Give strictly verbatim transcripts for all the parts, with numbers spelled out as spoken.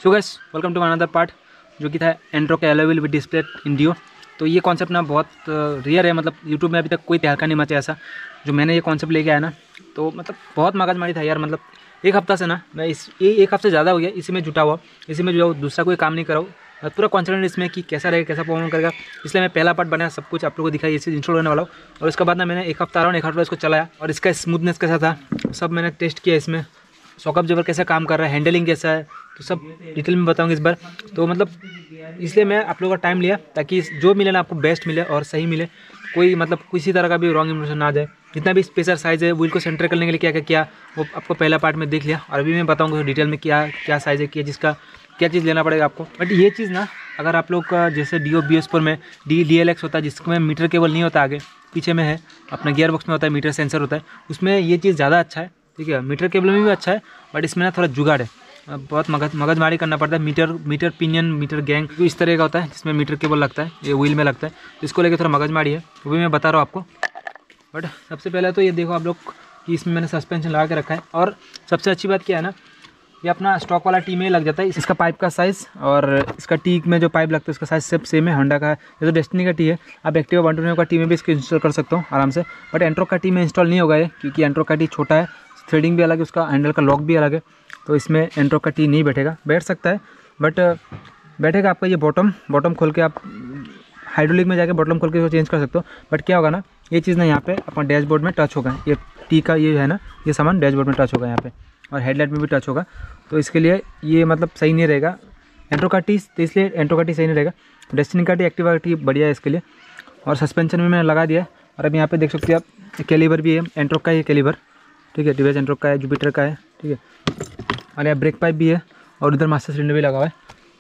So guys welcome to another part जो कि था एंड्रो का एलोविल विद डिस्प्ले इन डियो। तो ये कॉन्सेप्ट ना बहुत रियर है, मतलब यूट्यूब में अभी तक कोई तहलका नहीं मचा ऐसा जो मैंने ये कॉन्सेप्ट लेके आया ना। तो मतलब बहुत मगजमारी था यार, मतलब एक हफ्ता से ना मैं इस ये एक हफ्ते ज़्यादा हो गया इसी में जुटा हुआ, इसी में जो दूसरा कोई काम नहीं करा हूँ। मैं पूरा कॉन्फिडेंट इसमें कि कैसा रहेगा, कैसा परफॉर्म करेगा, इसलिए मैं पहला पार्ट बनाया, सब कुछ आप लोगों को दिखाई, ये चीज़ इंस्टॉल होने वाला हूँ। और उसके बाद ना मैंने एक हफ्ता अराउंड एक हफ्ता इसको चलाया और इसका स्मूथनेस कैसा था सब मैंने टेस्ट किया, इसमें सॉकअप जबर कैसा काम कर रहा है, हैंडलिंग कैसा है, तो सब डिटेल में बताऊंगा इस बार। तो मतलब इसलिए मैं आप लोगों का टाइम लिया ताकि जो मिले ना आपको बेस्ट मिले और सही मिले, कोई मतलब किसी तरह का भी रॉन्ग इन्फॉर्मेशन ना आ जाए। जितना भी स्पेसर साइज़ है व्हील को सेंटर करने के लिए क्या क्या किया वो आपको पहला पार्ट में देख लिया, और अभी मैं बताऊँगा डिटेल में क्या क्या साइज़ है, क्या जिसका क्या चीज़ लेना पड़ेगा आपको। बट ये चीज़ ना अगर आप लोग का जैसे D O B S four में डी डी एल एक्स होता है जिसमें मीटर केबल नहीं होता, आगे पीछे में है अपना गियर बॉक्स में होता है मीटर सेंसर होता है, उसमें ये चीज़ ज़्यादा अच्छा है। ठीक है, मीटर केबल में भी अच्छा है बट इसमें ना थोड़ा जुगाड़ है, बहुत मगज मगजमारी करना पड़ता है। Meter meter pinion meter gang तो इस तरह का होता है जिसमें मीटर केबल लगता है, ये व्हील में लगता है, तो इसको लेकर थोड़ा मगजमारी है, वो भी मैं बता रहा हूँ आपको। बट सबसे पहले तो ये देखो आप लोग कि इसमें मैंने सस्पेंशन लगा के रखा है, और सबसे अच्छी बात क्या है ना, ये अपना स्टॉक वाला टी में लग जाता है। इसका पाइप का साइज़ और इसका टी में जो पाइप लगता है उसका साइज़ सब सेम है। होंडा का है, ये तो डेस्टिनी का टी है, आप एक्टिवा वन ट्वेंटी का टी में भी इसको इंस्टॉल कर सकते हो आराम से। बट एंट्रो का टी में इंस्टॉल नहीं होगा ये, क्योंकि एंट्रो का टी छोटा है, थ्रेडिंग भी अलग है, उसका हैंडल का लॉक भी अलग है, तो इसमें एंट्रो का टी नहीं बैठेगा। बैठ सकता है बट बैठेगा आपका ये बॉटम बॉटम खोल के, आप हाइड्रोलिक में जाके बॉटम खोल के इसको चेंज कर सकते हो। बट क्या होगा ना, ये चीज़ ना यहाँ पे अपना डैशबोर्ड में टच होगा, ये टी का ये है ना, ये सामान डैशबोर्ड में टच होगा यहाँ पे, और हेडलाइट में भी टच होगा, तो इसके लिए ये मतलब सही नहीं रहेगा एंट्रो का टी, तो इसलिए एंट्रो का टी सही नहीं रहेगा। डेस्टिनी का टी एक्टिवा का टी बढ़िया है इसके लिए। और सस्पेंशन में मैंने लगा दिया है, और अब यहाँ पे देख सकते हैं आप कैलिबर भी है, एंट्रो का ये कैलिबर, ठीक है, टी वी एस एंट्रो का है, जुपिटर का है, ठीक है, और यहाँ ब्रेक पाइप भी है, और उधर मास्टर सिलेंडर भी लगा हुआ है।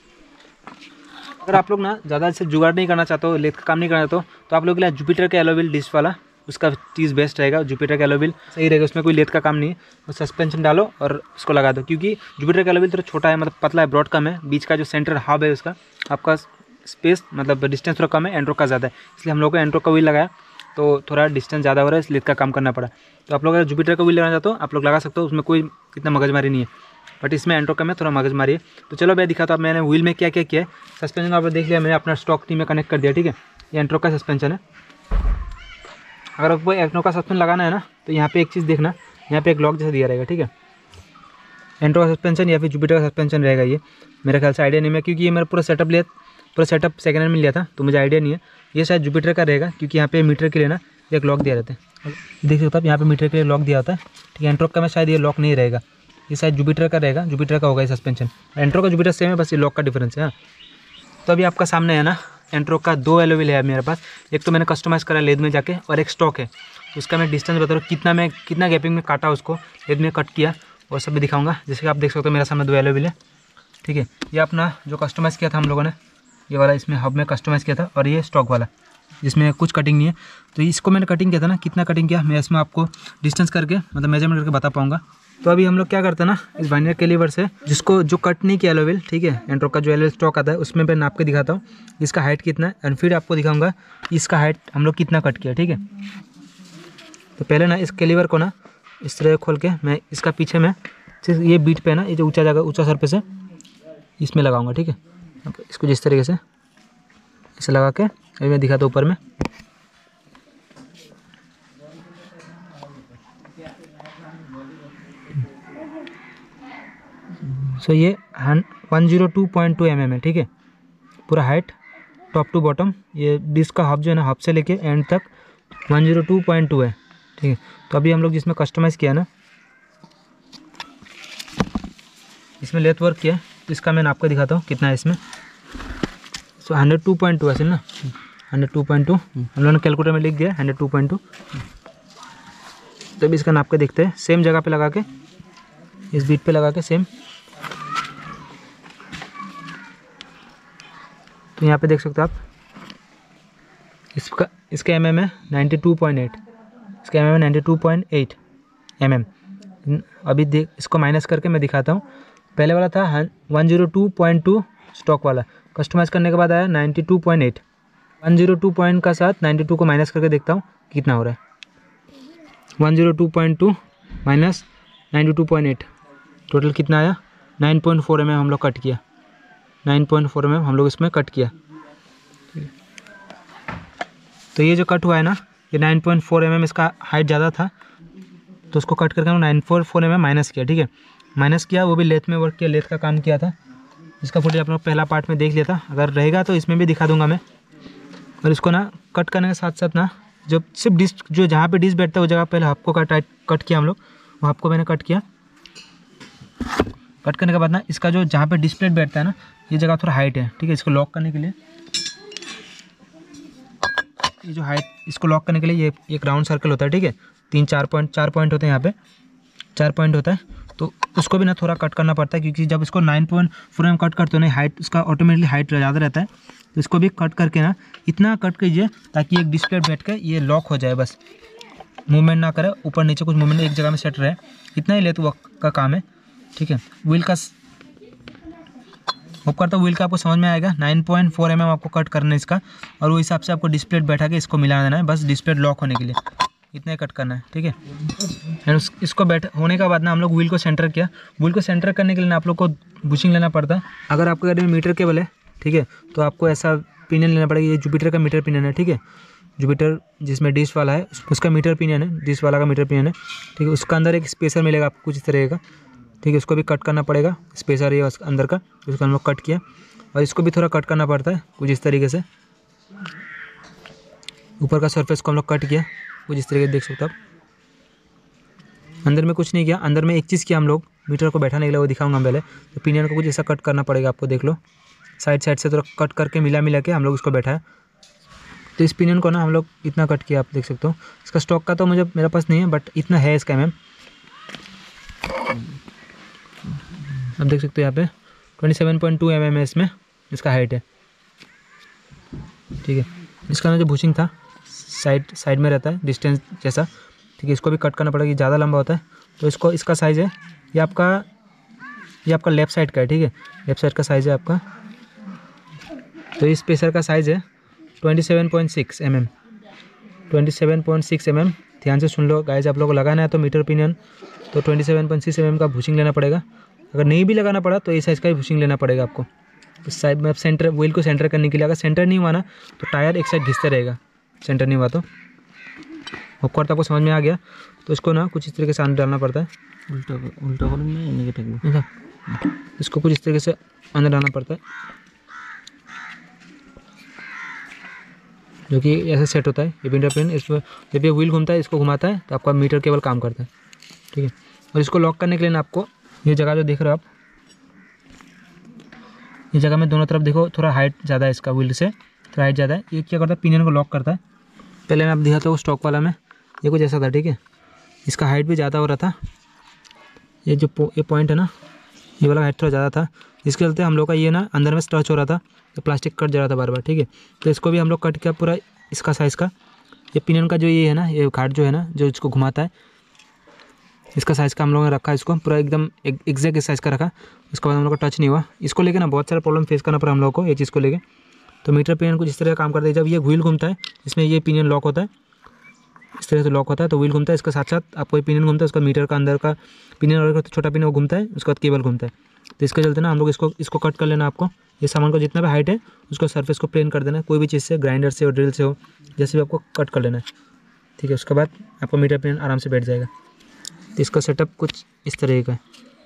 अगर आप लोग ना ज़्यादा से जुगाड़ नहीं करना चाहते हो, लेथ का काम नहीं करना चाहते हो, तो आप लोग के लिए जुपिटर का एलोविल डिस्क वाला उसका चीज़ बेस्ट रहेगा। जुपिटर का एलोविल सही रहेगा, उसमें कोई लेथ का काम नहीं है, तो सस्पेंशन डालो और उसको लगा दो, क्योंकि जुपिटर का एलोविल थोड़ा छोटा है, मतलब पतला है, ब्रॉड कम है, बीच का जो सेंटर हब है उसका आपका स्पेस मतलब डिस्टेंस थोड़ा कम है, एंड्रो का ज़्यादा है, इसलिए हम लोग को एंड्रो का व्हील लगाया, तो थोड़ा डिस्टेंस ज़्यादा हो रहा है, इस लेथ का काम करना पड़ा। तो आप लोग अगर जुपिटर का व्हील लगाना चाहते हो आप लोग लगा सकते हो, उसमें कोई इतना मगजमारी नहीं है, बट इसमें एंट्रो का में थोड़ा मगजमारी है। तो चलो मैं दिखाता हूँ मैंने व्हील में क्या क्या किया है। सस्पेंशन आपने देख लिया, मैंने अपना स्टॉक टी में कनेक्ट कर दिया, ठीक है, ये एंट्रो का सस्पेंशन है। अगर आपको एंट्रो का सस्पेंशन लगाना है ना, तो यहाँ पे एक चीज़ देखना, यहाँ पे एक लॉक जैसा दिया रहेगा, ठीक है, एंट्रो का सस्पेंशन या फिर जुपिटर का सस्पेंशन रहेगा ये, मेरे ख्याल से आइडिया नहीं है, क्योंकि ये मेरा पूरा सेटअप लिया पूरा सेटअप सेकेंड हैंड में लिया था, तो मुझे आइडिया नहीं है। ये शायद जुपिटर का रहेगा, क्योंकि यहाँ पे मीटर के लिए ना एक लॉक दिया रहता है, देख सकते हो आप, यहाँ पे मीटर के लिए लॉक दिया होता है, ठीक है। एंट्रो का में शायद ये लॉक नहीं रहेगा, ये शायद जुपिटर का रहेगा, जुपिटर का होगा ये सस्पेंशन। एंट्रो का जुपिटर सेम है, बस ये लॉक का डिफरेंस है। हाँ, तो अभी आपका सामने है ना एंट्रो का दो एलोविल है मेरे पास, एक तो मैंने कस्टमाइज़ करा लेद में जाके, और एक स्टॉक है, उसका मैं डिस्टेंस बता रहा हूँ कितना मैं कितना गैपिंग में काटा, उसको लेद में कट किया, और सब भी दिखाऊंगा। जैसे कि आप देख सकते हो मेरे सामने दो एलोविल है, ठीक है, ये अपना जो कस्टमाइज़ किया था हम लोगों ने, ये वाला इसमें हब में कस्टमाइज़ किया था, और ये स्टॉक वाला जिसमें कुछ कटिंग नहीं है। तो इसको मैंने कटिंग किया था ना, कितना कटिंग किया मैं इसमें आपको डिस्टेंस करके मतलब मेजरमेंट करके बता पाऊंगा। तो अभी हम लोग क्या करते हैं ना, इस वाइनर कैलिबर से जिसको जो कट नहीं किया एलोविल, ठीक है, एंट्रो का जो एलोविल स्टॉक आता है उसमें मैं नाप के दिखाता हूँ इसका हाइट कितना है, और फिर आपको दिखाऊंगा इसका हाइट हम लोग कितना कट किया, ठीक है। तो पहले ना इस कैलिबर को ना इस तरह खोल के मैं इसका पीछे में ये बीट पे ना, ये जो ऊँचा जगह ऊँचा सरफेस है इसमें लगाऊंगा, ठीक है। इसको जिस तरीके से इसे लगा के अभी मैं दिखाता हूँ ऊपर में, सो so, ये one zero two point two M M है, ठीक है, पूरा हाइट टॉप टू बॉटम, ये डिस्क का हब जो है ना, हब से लेके एंड तक one zero two point two है, ठीक है। तो अभी हम लोग जिसमें कस्टमाइज़ किया ना, इसमें लेथ वर्क किया, तो इसका मैं आपको दिखाता हूँ कितना है इसमें। So hundred two point two है ना, हंड्रेड टू पॉइंट टू हम लोगों ने कैलकुलेटर में लिख दिया हंड्रेड टू पॉइंट टू। तो अभी इसका नाप के देखते हैं, सेम जगह पे लगा के, इस बीट पे लगा के सेम, तो यहाँ पे देख सकते हो आप, इसका इसका एम एम है नाइन्टी टू पॉइंट एट, इसका एम एम है ninety two point eight M M. अभी देख इसको माइनस करके मैं दिखाता हूँ, पहले वाला था one zero two point two stock वाला, कस्टमाइज़ करने के बाद आया ninety two point eight, one zero two point का साथ नाइन्टी टू को माइनस करके देखता हूँ कितना हो रहा है, one zero two point two minus ninety two point eight, total कितना आया, nine point four M M हम लोग कट किया, nine point four M M हम लोग इसमें कट किया। तो ये जो कट हुआ है ना, ये nine point four M M इसका हाइट ज़्यादा था, तो उसको कट करके हम nine point four M M minus किया। ठीक है, माइनस किया, वो भी लेथ में वर्क किया, लेथ का काम किया था। इसका फुटेज आप लोग पहला पार्ट में देख लिया था, अगर रहेगा तो इसमें भी दिखा दूंगा मैं। और इसको ना कट करने के साथ साथ ना, जब सिर्फ डिस्क जो जहाँ पे डिस्क बैठता है वो जगह पहले हाफ को कट कट किया हम लोग, वो हाफ को मैंने कट किया। कट करने के बाद ना इसका जो जहाँ पे डिस्प्ले बैठता है ना, ये जगह थोड़ा हाइट है। ठीक है, इसको लॉक करने के लिए, ये जो हाइट, इसको लॉक करने के लिए ये एक राउंड सर्कल होता है। ठीक है, तीन चार पॉइंट चार पॉइंट होते हैं, यहाँ पे चार पॉइंट होता है, तो उसको भी ना थोड़ा कट करना पड़ता है, क्योंकि जब इसको nine point four M cut करते हो ना, हाइट उसका ऑटोमेटिकली हाइट ज़्यादा रहता है। तो इसको भी कट करके ना इतना कट कीजिए ताकि एक डिस्प्ले बैठ के ये लॉक हो जाए, बस मूवमेंट ना करे, ऊपर नीचे कुछ मूवमेंट एक जगह में सेट रहे, इतना ही लेथ वर्क का काम है। ठीक है, व्हील का होप करता हूँ व्हील का आपको समझ में आएगा। Nine point four M M आपको कट करना है इसका, और वो हिसाब से आपको डिस्प्ले बैठा के इसको मिला देना है, बस डिस्प्ले लॉक होने के लिए इतना ही कट करना है। ठीक है, एंड उस इसको बैठ होने के बाद ना हम लोग व्हील को सेंटर किया। व्हील को सेंटर करने के लिए ना आप लोग को बुशिंग लेना पड़ता है। अगर आपके गाड़ी में मीटर केबल है, ठीक है, तो आपको ऐसा पिनियन लेना पड़ेगा। ये जुपिटर का मीटर पिनियन है। ठीक है, जुपिटर जिसमें डिश वाला है उसका मीटर पिनियन है, डिश वाला का मीटर पिनियन है। ठीक है, उसका अंदर एक स्पेसर मिलेगा आपको कुछ इस तरह का। ठीक है, उसको भी कट करना पड़ेगा, स्पेसर ये अंदर का, उसको हम लोग कट किया। और इसको भी थोड़ा कट करना पड़ता है कुछ इस तरीके से। ऊपर का सरफेस को हम लोग कट किया कुछ इस तरीके से, देख सकते हो आप। अंदर में कुछ नहीं किया, अंदर में एक चीज़ किया हम लोग मीटर को बैठाने के लिए, वो दिखाऊंगा पहले। तो पिनियन को कुछ ऐसा कट करना पड़ेगा आपको, देख लो साइड साइड से थोड़ा कट करके मिला मिला के हम लोग इसको बैठाया। तो इस पिनियन को ना हम लोग इतना कट किया, आप देख सकते हो। इसका स्टॉक का तो मुझे मेरे पास नहीं है, बट इतना है इसका एम एम, आप देख सकते हो यहाँ पे twenty seven point two M M है इसमें, इसका हाइट है। ठीक है, इसका ना जो बुशिंग था साइड साइड में रहता है डिस्टेंस जैसा। ठीक है, इसको भी कट करना पड़ेगा, ये ज़्यादा लंबा होता है। तो इसको इसका साइज़ है, ये आपका ये आपका लेफ़्ट साइड का है। ठीक है, लेफ़्ट साइड का साइज़ है आपका। तो इस स्पेसर का साइज़ है twenty seven point six M M, twenty seven point six M M. ध्यान से सुन लो गाइस, आप लोगों को लगाना है तो मीटर पिनियन, तो twenty seven point six M M का बुशिंग लेना पड़ेगा। अगर नहीं भी लगाना पड़ा तो इस साइज़ का ही बुशिंग लेना पड़ेगा आपको। तो साइड में सेंटर व्हील को सेंटर करने के लिए, अगर सेंटर नहीं हुआ ना तो टायर एक साइड घिसता रहेगा, सेंटर नहीं हुआ तो। होप करता आपको समझ में आ गया। तो इसको ना कुछ इस तरीके से अंदर डालना पड़ता है, उल्टा उल्टा करूँगा, इसको कुछ इस तरीके से अंदर डालना पड़ता है, जो कि ऐसे सेट होता है। ये मीटर पिन, इसमें जब ये व्हील घूमता है, इसको घुमाता है तो आपका मीटर केबल काम करता है। ठीक है, और इसको लॉक करने के लिए ना आपको ये जगह जो देख रहे हो आप, ये जगह में दोनों तरफ देखो थोड़ा हाइट ज़्यादा है इसका, व्हील से थोड़ा हाइट ज़्यादा है। ये क्या करता है, पिनियन को लॉक करता है। पहले मैं आप दिखाता हूँ स्टॉक वाला में, ये कुछ ऐसा था। ठीक है, इसका हाइट भी ज़्यादा हो रहा था, ये जो पो, ये पॉइंट है ना, ये वाला हाइट थोड़ा ज़्यादा था, इसके चलते हम लोग का ये ना अंदर में टच हो रहा था, तो प्लास्टिक कट जा रहा था बार बार। ठीक है, तो इसको भी हम लोग कट किया पूरा इसका साइज़ का। ये पिनियन का जो ये है ना, ये घाट जो है ना, जो इसको घुमाता है, इसका साइज़ का हम लोगों ने रखा, इसको पूरा एकदम एग्जैक्ट साइज़ का रखा। उसके बाद हम लोग का टच नहीं हुआ। इसको लेके ना बहुत सारा प्रॉब्लम फेस करना पड़ा हम लोग को, ये चीज़ को लेके। तो मीटर पिनियन कुछ इस तरह का काम करता है। जब ये व्हील घूमता है, इसमें ये पिनियन लॉक होता है, इस तरह से लॉक होता है, तो व्हील घूमता है, इसके साथ साथ आपको ये पिनियन घूमता है, उसका मीटर का अंदर का पिनियन और छोटा पिनियन वो घूमता है, उसके बाद केबल घूमता है। तो इसके चलते ना हम लोग इसको इसको कट कर लेना आपको। ये सामान को जितना भी हाइट है उसको सरफेस को प्लेन कर देना है, कोई भी चीज़ से, ग्राइंडर से हो, ड्रिल से हो, जैसे भी आपको कट कर लेना है। ठीक है, उसके बाद आपको मीटर पिनियन आराम से बैठ जाएगा। तो इसका सेटअप कुछ इस तरह का है।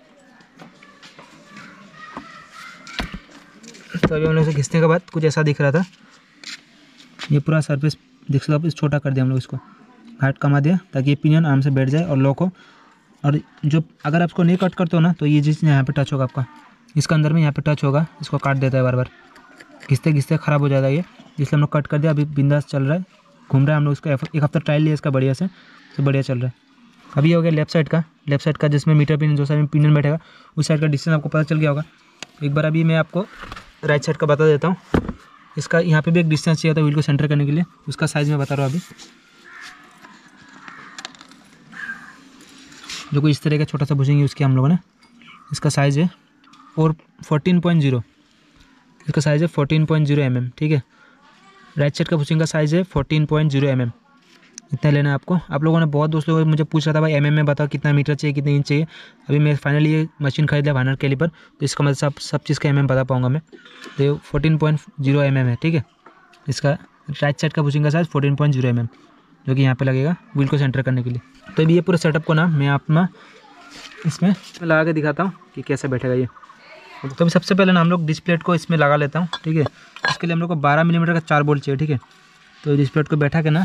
तो अभी हम लोग इसे घिसने के बाद कुछ ऐसा दिख रहा था। ये पूरा सरफेस देख सकते हो आप, इस छोटा कर दिया हम लोग, इसको हाइट कमा दिया ताकि ये पिनियन आराम से बैठ जाए और लॉक हो। और जो अगर आप इसको नहीं कट करते हो ना, तो ये चीज़ यहाँ पे टच होगा आपका, इसका अंदर में यहाँ पे टच होगा, इसको काट देता है बार बार, घिसते घिसते ख़राब हो जाएगा ये, इसलिए हम लोग कट कर दिया। अभी बिंदास चल रहा है, घूम रहा है। हम लोग इसका एक हफ्ता ट्रायल लिया इसका, बढ़िया से तो बढ़िया चल रहा है। अभी ये हो गया लेफ्ट साइड का, लेफ्ट साइड का जिसमें मीटर पिन जो साइड में पिनियन बैठेगा उस साइड का डिस्टेंस आपको पता चल गया होगा। एक बार अभी मैं आपको राइट साइड का बता देता हूँ। इसका यहाँ पे भी एक डिस्टेंस चाहिए था व्हील को सेंटर करने के लिए, उसका साइज़ मैं बता रहा हूँ अभी। जो कोई इस तरह का छोटा सा बुशिंग यूज़ किया हम लोगों ने, इसका साइज़ है और फोर्टीन पॉइंट जीरो, इसका साइज़ है fourteen point zero M M. ठीक है, राइट साइड का बुशिंग का साइज़ है fourteen point zero M M. इतना लेना है आपको। आप लोगों ने बहुत दोस्त लोगों ने मुझे पूछ रहा था भाई एम एम में बताओ कितना मीटर चाहिए, कितने इंच चाहिए। अभी मैं फाइनली ये मशीन खरीद लिया वाइनर कैलिपर, तो इसका मतलब सब सब चीज़ का एम एम बता पाऊँगा मैं। तो ये fourteen point zero M M है, ठीक है। इसका राइट साइड का बुशिंग का size fourteen point zero M M, जो कि यहाँ पे लगेगा व्हील को सेंटर करने के लिए। तो अभी ये पूरे सेटअप को ना मैं अपना इसमें लगा के दिखाता हूँ कि कैसे बैठेगा ये। तो अभी सबसे पहले ना हम लोग डिस्प्लेट को इसमें लगा लेता हूँ, ठीक है। इसके लिए हम लोग को बारह मिलीमीटर का चार बोल्ट चाहिए, ठीक है। तो डिस्प्लेट को बैठा के ना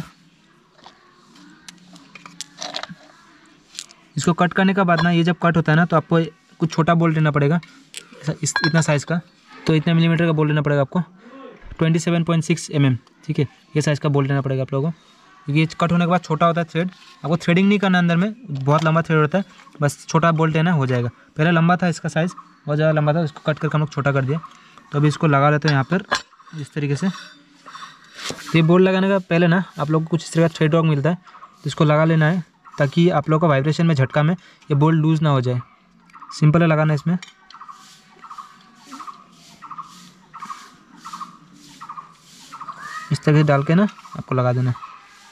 इसको कट करने का बाद ना, ये जब कट होता है ना तो आपको कुछ छोटा बोल्ट लेना पड़ेगा, इस इतना साइज़ का। तो इतना मिलीमीटर का बोल्ट लेना पड़ेगा आपको, twenty seven point six M M, ठीक है। ये साइज़ का बोल्ट लेना पड़ेगा आप लोगों को, क्योंकि ये कट होने के बाद छोटा होता है थ्रेड। आपको थ्रेडिंग नहीं करना, अंदर में बहुत लंबा थ्रेड होता है, बस छोटा बोल्ट लेना हो जाएगा। पहले लंबा था इसका साइज़, बहुत ज़्यादा लंबा था, इसको कट करके हम लोग छोटा कर दिया। तो अभी इसको लगा लेते हैं यहाँ पर इस तरीके से। तो ये बोल्ट लगाने का पहले ना आप लोग को कुछ इस तरह का थ्रेड रॉक मिलता है, तो इसको लगा लेना है ताकि आप लोग का वाइब्रेशन में, झटका में ये बोल्ट लूज़ ना हो जाए। सिंपल है लगाना, इसमें इस तरह से डाल के ना आपको लगा देना है।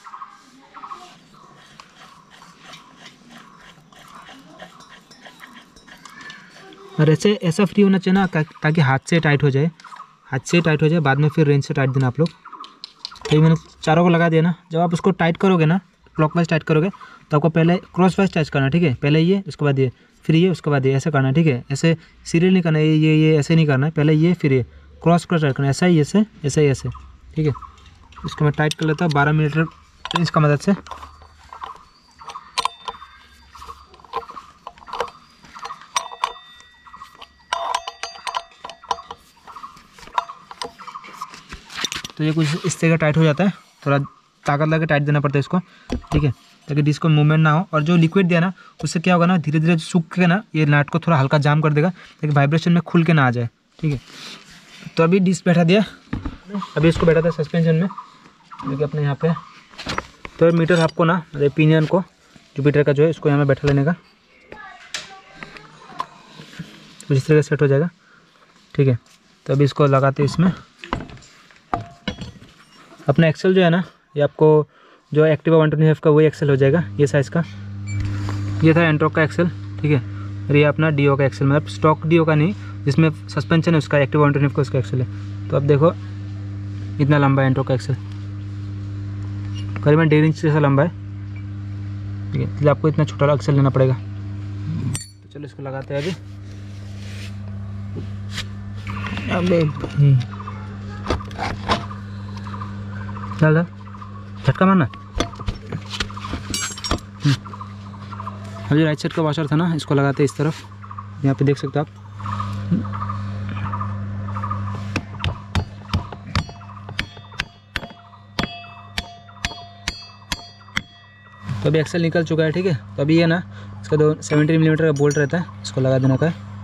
और ऐसे ऐसा फ्री होना चाहिए ना ताकि हाथ से टाइट हो जाए, हाथ से टाइट हो जाए, बाद में फिर रेंज से टाइट देना आप लोग। तो मैंने चारों को लगा दिया ना। जब आप उसको टाइट करोगे ना, क्लॉकवाइज टाइट करोगे, तो आपको पहले क्रॉस वाइज टाइट करना, ठीक है। पहले ये, उसके बाद ये, फिर ये, उसके बाद ये, ऐसे करना है, ठीक है। ऐसे सीरियल नहीं करना है, ये ये ये ऐसे नहीं करना है, पहले ये फिर ये, क्रॉस क्रॉस टाइट करना है, ऐसा ही ऐसे, ऐसे ही ऐसे, ठीक है। इसको मैं टाइट कर लेता हूँ बारह मीटर रेंज का मदद से। तो ये कुछ इस तरह का टाइट हो जाता है, थोड़ा ताकत लगा के टाइट देना पड़ता है इसको, ठीक है, ताकि डिस्क को मूवमेंट ना हो। और जो लिक्विड दिया ना, उससे क्या होगा ना, धीरे धीरे सूख के ना ये नट को थोड़ा हल्का जाम कर देगा, ताकि वाइब्रेशन में खुल के ना आ जाए, ठीक है। तो अभी डिस्क बैठा दिया, अभी इसको बैठा था सस्पेंशन में, जो कि अपने यहाँ पे। तो मीटर आपको ना पिनियन को, जुपिटर का जो है, इसको यहाँ में बैठा लेने का, तो इस तरह से सेट हो जाएगा, ठीक है। तो अभी इसको लगाते इसमें। अपना एक्सेल जो है ना, ये आपको जो एक्टिवा वन ट्वेंटी फाइव का वही एक्सेल हो जाएगा, ये साइज़ का। ये था एंट्रोक का एक्सेल, ठीक है। और ये अपना डीओ का एक्सेल, मतलब स्टॉक डीओ का नहीं, जिसमें सस्पेंशन है उसका, एक्टिवा वन ट्वेंटी फाइव का उसका एक्सेल है। तो अब देखो इतना लंबा है एंट्रोक का एक्सेल, करीबन डेढ़ इंच जैसा लंबा है, ठीक है। इसलिए आपको इतना छोटा एक्सेल लेना पड़ेगा। तो चलो इसको लगाते हैं अभी। अबे चल झटका मारना। अभी राइट साइड का वॉशर था ना, इसको लगाते हैं इस तरफ, यहाँ पे देख सकते हो आप। तो अभी एक्सेल निकल चुका है, ठीक है। तो अभी ये ना इसका दो सेवेंटी मिलीमीटर का बोल्ट रहता है, इसको लगा देना का है।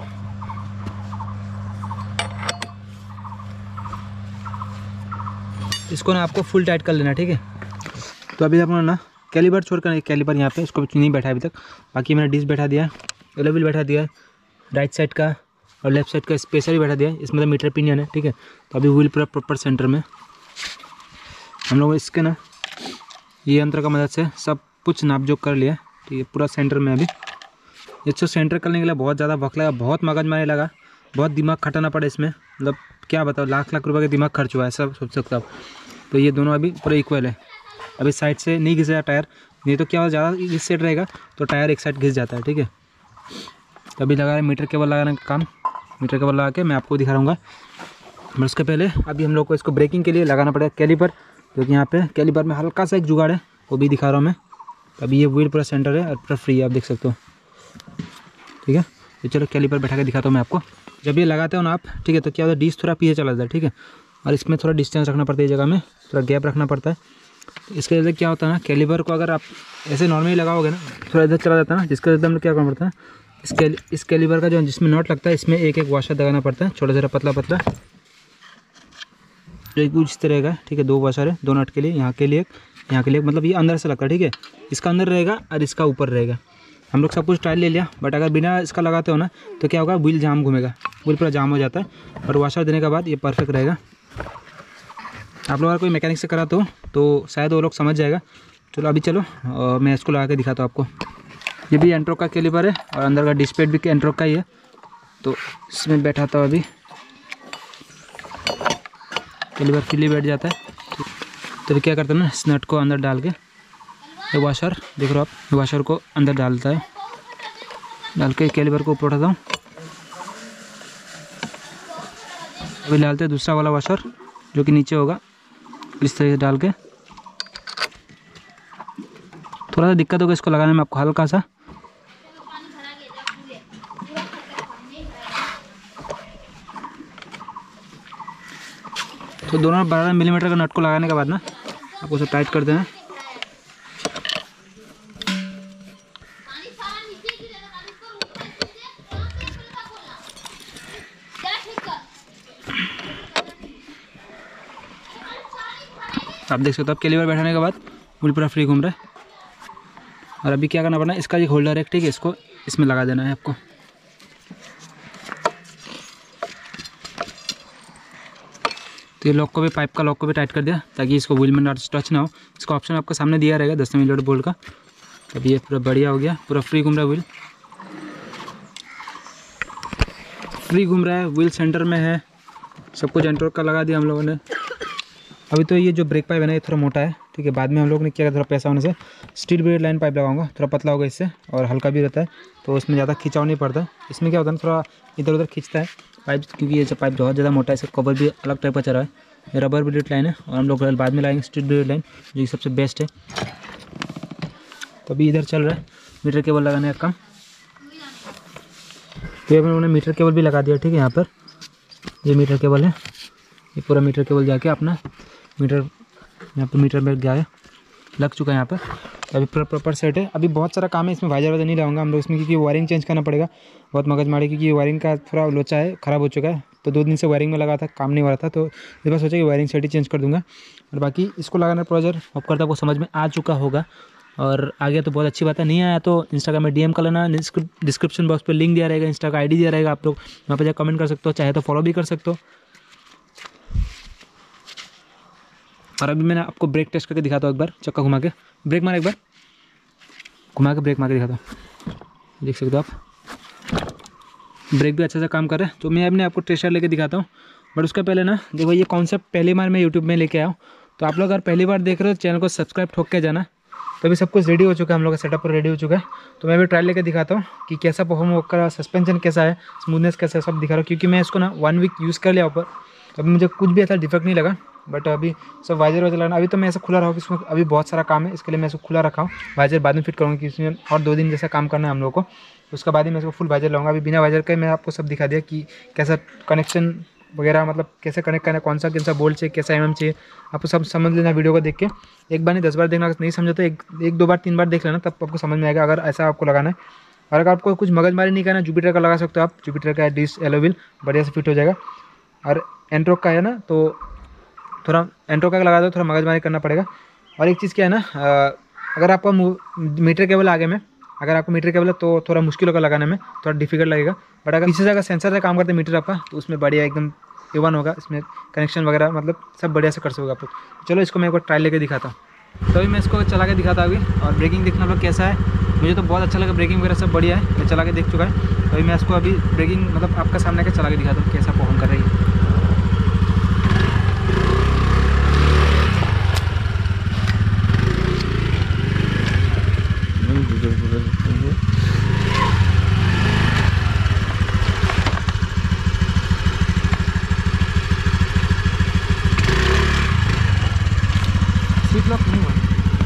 इसको ना आपको फुल टाइट कर लेना, ठीक है। तो अभी अपना ना कैलिबर छोड़कर, कैलिबर यहाँ पे इसको नहीं बैठा अभी तक, बाकी मैंने डिस्क बैठा दिया है, एलो व्हील बैठा दिया है, राइट साइड का और लेफ्ट साइड का स्पेसर भी बैठा दिया है, इसमें तो मीटर पिनियन है, ठीक है। तो अभी व्हील पूरा प्रॉपर सेंटर में हम लोग इसके ना ये यंत्र का मदद से सब कुछ नाप जोक कर लिया, ठीक है, पूरा सेंटर में। अभी इसको सेंटर करने के लिए बहुत ज़्यादा वक्त लगा, बहुत मगज मारे लगा, बहुत दिमाग खटाना पड़ा इसमें, मतलब क्या बताओ, लाख लाख रुपए का दिमाग खर्च हुआ है, सब सोच सकते हो आप। तो ये दोनों अभी पूरा इक्वल है। अभी साइड से नहीं घिसा टायर, नहीं तो क्या हो, ज़्यादा इस साइड रहेगा तो टायर एक साइड घिस जाता है, ठीक है। तो अभी लगा रहे मीटर केबल लगाने का काम, मीटर केबल लगा के मैं आपको दिखा रहूँगा। मगर उसके पहले अभी हम लोग को इसको ब्रेकिंग के लिए लगाना पड़ेगा कैलिपर, क्योंकि यहाँ पे कैलिपर में हल्का सा एक जुगाड़ है, वो भी दिखा रहा हूँ मैं। तो अभी ये व्हील पूरा सेंटर है और पूरा फ्री है, आप देख सकते हो, ठीक है। तो चलो कैलिपर बैठा के दिखाता हूँ मैं आपको। जब ये लगाते हो ना आप, ठीक है, तो क्या होता है, डिस्क थोड़ा पीछे चला जाता है, ठीक है। और इसमें थोड़ा डिस्टेंस रखना पड़ता है, जगह में थोड़ा गैप रखना पड़ता है। तो इसके वजह से क्या होता है ना, कैलिपर को अगर आप ऐसे नॉर्मली लगाओगे ना, थोड़ा इधर चला जाता है ना, जिसके वजह से हमें क्या करना पड़ता है, इस कैल इस कैलिपर का जो जिसमें नॉट लगता है, इसमें एक एक वॉशर लगाना पड़ता है, छोटा छोटा पतला पतला, जो कुछ इस तरह का, ठीक है। दो वॉशर है, दो नट के लिए, यहाँ के लिए एक, यहाँ के लिए, मतलब ये अंदर से लगता है, ठीक है। इसका अंदर रहेगा और इसका ऊपर रहेगा। हम लोग सब कुछ टाइल ले लिया, बट अगर बिना इसका लगाते हो ना तो क्या होगा, व्हील जाम घूमेगा, व्हील पूरा जाम हो जाता है। और वॉशर देने के बाद ये परफेक्ट रहेगा। आप लोग अगर कोई मैकेनिक से कराते हो तो शायद वो लोग समझ जाएगा, चलो अभी चलो और मैं इसको लगा के दिखाता हूँ आपको। ये भी एंट्रोक का कैलिपर है और अंदर का डिस्प्ले भी एंट्रोक का ही है। तो इसमें बैठाता हूँ अभी, कैलिपर फ्रीली बैठ जाता है। तो भी क्या करते हैं ना, इस नट को अंदर डाल के, ये वाशर देख रहे हो आप, वाशर को अंदर डालता है, डाल के कैलिपर को ऊपर उठाता हूँ। अभी डालते हैं दूसरा वाला वाशर जो कि नीचे होगा, इस तरह से डाल के। थोड़ा सा दिक्कत होगा इसको लगाने में आपको, हल्का सा। तो दोनों बारह मिलीमीटर का नट को लगाने के बाद ना आपको उसे टाइट करते हैं। आप देख सकते हो, आप कैलिपर बैठाने के बाद व्हील पूरा फ्री घूम रहा है। और अभी क्या करना पड़ना है, इसका एक होल्डर है, ठीक है, इसको इसमें लगा देना है आपको। तो ये लॉक को भी, पाइप का लॉक को भी टाइट कर दिया ताकि इसको व्हील में टच ना हो। इसका ऑप्शन आपको सामने दिया रहेगा दस मिलीमीटर बोल्ट का। अभी ये पूरा बढ़िया हो गया, पूरा फ्री घूम रहा है व्हील, फ्री घूम रहा है, व्हील सेंटर में है, सब कुछ एंट्रोक का लगा दिया हम लोगों ने। अभी तो ये जो ब्रेक पाइप है ना, ये थोड़ा मोटा है, ठीक है। बाद में हम लोग ने क्या किया, थोड़ा पैसा होने से स्टील ब्रेड लाइन पाइप लगाऊंगा, थोड़ा पतला होगा इससे और हल्का भी रहता है, तो इसमें ज़्यादा खिंचाव नहीं पड़ता। इसमें क्या होता है ना, थोड़ा इधर उधर खींचता है पाइप, क्योंकि ये जो पाइप बहुत ज़्यादा मोटा है, इसका कवर भी अलग टाइप का चल रहा है। ये रबर ब्रेड लाइन है और हम लोग बाद में लाएंगे स्टील ब्रेड लाइन, जो सबसे बेस्ट है। तो अभी इधर चल रहा है मीटर केबल लगाने का काम। तो हम लोगों ने मीटर केबल भी लगा दिया, ठीक है। यहाँ पर ये मीटर केबल है, ये पूरा मीटर केबल जाके अपना मीटर, यहाँ पर मीटर में गया है, लग चुका है यहाँ पर। तो अभी पूरा प्रॉपर सेट है। अभी बहुत सारा काम है इसमें, वाइजर वाइजर नहीं लगाऊंगा हम लोग इसमें, क्योंकि वायरिंग चेंज करना पड़ेगा, बहुत मगज मारी, क्योंकि वायरिंग का थोड़ा लोचा है, ख़राब हो चुका है। तो दो दिन से वायरिंग में लगा था, काम नहीं हो रहा था, तो इस बार सोचा कि वायरिंग सेट ही चेंज कर दूँगा। और बाकी इसको लगाना प्रोजेक्ट होप करता है वो समझ में आ चुका होगा। और आ गया तो बहुत अच्छी बात है, नहीं आया तो इंस्टाग्राम में डीएम कर लेना, डिस्क्रिप्शन बॉक्स पर लिंक दिया रहेगा, इंस्टा का आईडी दिया रहेगा, आप लोग वहाँ पर जाकर कमेंट कर सकते हो, चाहे तो फॉलो भी कर सकते हो। और अभी मैंने आपको ब्रेक टेस्ट करके दिखाता हूँ, एक बार चक्का घुमा के ब्रेक मार, एक बार घुमा के ब्रेक मार के दिखाता हूँ, देख सकते हो आप, ब्रेक भी अच्छे से काम कर रहा है। तो मैं अपने आपको टेस्टर लेके दिखाता हूँ, बट उसका पहले ना देखो, ये कॉन्सेप्ट पहली बार मैं यूट्यूब में लेके आया हूँ। तो आप लोग अगर पहली बार देख रहे हो, चैनल को सब्सक्राइब ठोक के जाना। तो अभी सब कुछ रेडी हो चुका है, हम लोग का सेटअप पर रेडी हो चुका है। तो मैं भी ट्रायल लेके दिखाता हूँ कि कैसा परफॉर्म होगा, सस्पेंशन कैसा है, स्मूथनेस कैसा है, सब दिखा रहा हूँ। क्योंकि मैं इसको ना वन वीक यूज़ कर लिया ऊपर, तो अभी मुझे कुछ भी ऐसा डिफेक्ट नहीं लगा। बट अभी सब वाइजर वाइजर लगाना, अभी तो मैं ऐसा खुला रहा हूँ कि इसमें अभी बहुत सारा काम है, इसके लिए मैं इसको खुला रखा हूँ। वाइजर बाद में फिट करूँगा, कि इसमें और दो दिन जैसा काम करना है हम लोग को, उसके बाद ही मैं इसको फुल वाइजर लाऊंगा। अभी बिना वाइजर के मैं आपको सब दिखा दिया कि कैसा कनेक्शन वगैरह, मतलब कैसे कनेक्ट करना है, कौन सा कौन सा बोल्ट चाहिए, कैसा एम चाहिए, आपको सब समझ लेना वीडियो को देख के। एक बार नहीं दस बार देखना, अगर नहीं समझो तो एक एक दो बार तीन बार देख लेना, तब आपको समझ में आएगा अगर ऐसा आपको लगाना है। और अगर आपको कुछ मगजमारी नहीं करना, जुपिटर का लगा सकते हो आप, जुपिटर का डिस एलो व्हील बढ़िया से फिट हो जाएगा। और एंट्रोक का है ना, तो थोड़ा एंट्रोक का लगा दो, थोड़ा मगजमारी करना पड़ेगा। और एक चीज़ क्या है ना, अगर आपका मीटर केबल आगे में, अगर आपको मीटर केबल है तो थोड़ा मुश्किल होगा लगाने में, थोड़ा डिफिकल्ट लगेगा। बट अगर पीछे से अगर सेंसर से काम करते हैं मीटर आपका, तो उसमें बढ़िया एकदम ए वन होगा, इसमें कनेक्शन वगैरह मतलब सब बढ़िया से कर सकोगे आप लोग। चलो इसको मैं एक बार ट्रायल लेके दिखाता हूँ। तो अभी मैं इसको चला के दिखाता अभी, और ब्रेकिंग देखना लोग कैसा है। मुझे तो बहुत अच्छा लगा, ब्रेकिंग वगैरह सब बढ़िया है, मैं चला के देख चुका है। तो अभी मैं इसको अभी ब्रेकिंग मतलब आपका सामने के चला के दिखाता हूँ कैसा परफॉर्म कर रही है। सीट लॉक नहीं हुआ,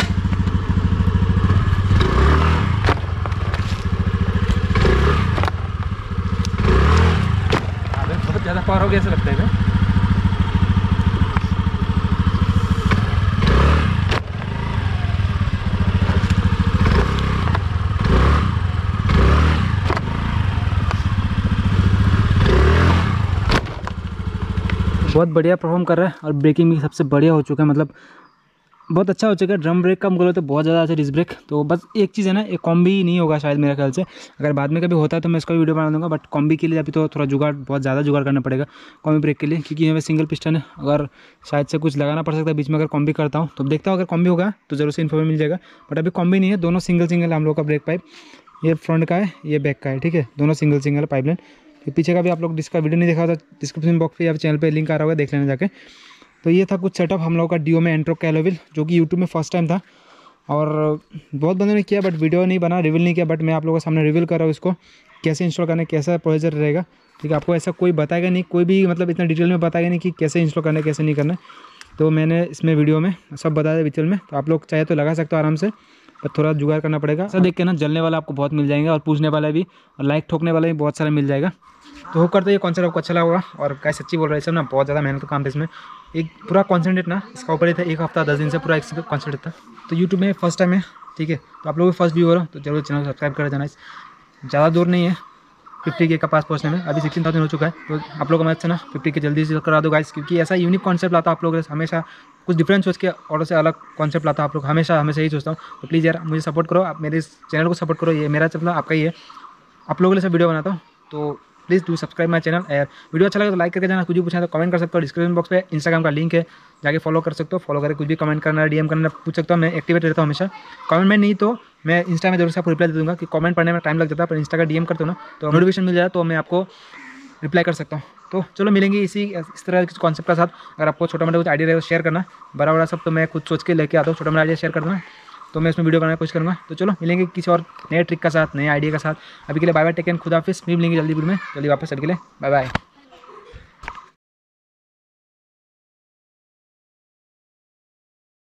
अबे बहुत ज़्यादा पावर हो गया ऐसा लगता है। बहुत बढ़िया परफॉर्म कर रहा है और ब्रेकिंग भी सबसे बढ़िया हो चुका है। मतलब बहुत अच्छा हो चुका है। ड्रम ब्रेक का बोलो तो बहुत ज़्यादा अच्छा डिस्क ब्रेक। तो बस एक चीज़ है ना, एक कॉम्बी नहीं होगा शायद मेरे ख्याल से। अगर बाद में कभी होता है तो मैं इसका वीडियो बना दूंगा, बट कॉम्बी के लिए अभी तो थोड़ा जुगाड़, बहुत ज़्यादा जुगाड़ करना पड़ेगा कॉम्बी ब्रेक के लिए, क्योंकि यहाँ पे सिंगल पिस्टन है। अगर शायद से कुछ लगाना पड़ सकता है बीच में अगर कॉम्बी करता हूँ, तो देखता हूँ अगर कॉम्बी होगा तो जरूर से इन्फॉर्मेशन मिल जाएगा। बट अभी कॉम्बी नहीं है, दोनों सिंगल सिंगल हम लोग का ब्रेक पाइप, ये फ्रंट का है, ये बैक का है, ठीक है, दोनों सिंगल सिंगल पाइपलाइन। पीछे का भी आप लोग जिसका वीडियो नहीं देखा था, डिस्क्रिप्शन बॉक्स पे या चैनल पे लिंक आ रहा होगा, देख लेना जाके। तो ये था कुछ सेटअप हम लोग का डियो में एंट्रोक का एलोविल, जो कि यूट्यूब में फर्स्ट टाइम था और बहुत बंदों ने किया, बट वीडियो नहीं बना, रिवील नहीं किया। बट मैं आप लोगों के सामने रिवील कर रहा हूँ इसको कैसे इंस्टॉल करना है, कैसा प्रोसीजर रहेगा, ठीक है। आपको ऐसा कोई बताएगा नहीं, कोई भी मतलब इतना डिटेल में बताएगा नहीं कि कैसे इंस्टॉल करना है, कैसे नहीं करना है। तो मैंने इसमें वीडियो में सब बताया डिटेल में, तो आप लोग चाहे तो लगा सकते हो आराम से, पर थोड़ा जुगाड़ करना पड़ेगा। सर देख के ना जलने वाला आपको बहुत मिल जाएंगे, और पूछने वाला भी और लाइक ठोकने वाला भी बहुत सारा मिल जाएगा। तो होप करते ये कॉन्सेप्ट आपको अच्छा लगा होगा। और क्या सच्ची बोल रहा है, सब ना बहुत ज़्यादा मेहनत का काम था इसमें, एक पूरा कॉन्सेंट्रेट ना इसका ऊपर ही था, एक हफ्ता दस दिन से पूरा एक कॉन्सेंट्रेट था। तो यूट्यूब में फर्स्ट टाइम है, ठीक है। तो आप लोग भी फर्स्ट व्यू हो रहा तो जरूर चैनल सब्सक्राइब कर देना। ज़्यादा दूर नहीं है फिफ्टी के का पास पहुंचने में, अभी सिक्सटीन थाउजेंड हो चुका है। तो आप लोगों को मदद से ना फिफ्टी के जल्दी से करा दो गाइस, क्योंकि ऐसा यूनिक कॉन्सेप्ट लाता आप लोग हमेशा, कुछ डिफरेंस सोच के और से अलग कॉन्सेप्ट लाता आप लोग हमेशा, हमेशा यही सोचता हूँ। तो प्लीज़ यार मुझे सपोर्ट करो, आप मेरे इस चैनल को सपोर्ट करो, ये मेरा चैनल आपका ही है, आप लोगों के लिए सब वीडियो बनाता हूँ। तो please do subscribe my channel. यार वीडियो अच्छा लगे तो लाइक करके जाना, कुछ भी पूछना तो कमेंट कर सकते हो, डिस्क्रिप्शन बॉक्स पे इंस्टाग्राम का लिंक है, जाके फॉलो कर सकते हो। फॉलो करके कुछ भी कमेंट करना, डीएम करना, पूछ सकता हूँ, मैं एक्टिवेट रहता हूँ हमेशा। कमेंट में नहीं तो मैं इंस्टा में जरूर से आपको रिप्लाई दे दूँगा, कि कमेंट पढ़ने में टाइम लग जाता है, पर इंस्टा का डीएम करते हो ना तो नोटिफिकेशन मिल जाए, तो मैं आपको रिप्लाई कर सकता हूँ। तो चलो मिलेंगे इसी इस तरह के कॉन्सेप्ट के साथ। अगर आपको छोटा मोटा कुछ आइडिया रहेगा शेयर करना, बड़ा बड़ा सब तो मैं खुद सोच के लेके आता हूँ, छोटा मोटा आइडिया शेयर करना तो मैं इसमें वीडियो बनाने की कोशिश करूँगा। तो चलो मिलेंगे किसी और नए ट्रिक के साथ, नए आइडिया के साथ। अभी के लिए बाय बाय, टेक केयर, खुदा हाफिज़। मिलेंगे जल्दी वीडियो में, जल्दी वापस। अभी के लिए बाय बाय।